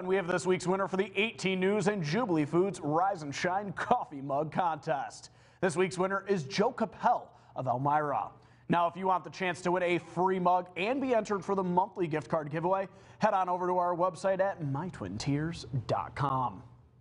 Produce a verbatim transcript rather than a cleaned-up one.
We have this week's winner for the eighteen News and Jubilee Foods Rise and Shine Coffee Mug Contest. This week's winner is Joe Cappell of Elmira. Now, if you want the chance to win a free mug and be entered for the monthly gift card giveaway, head on over to our website at my twin tiers dot com.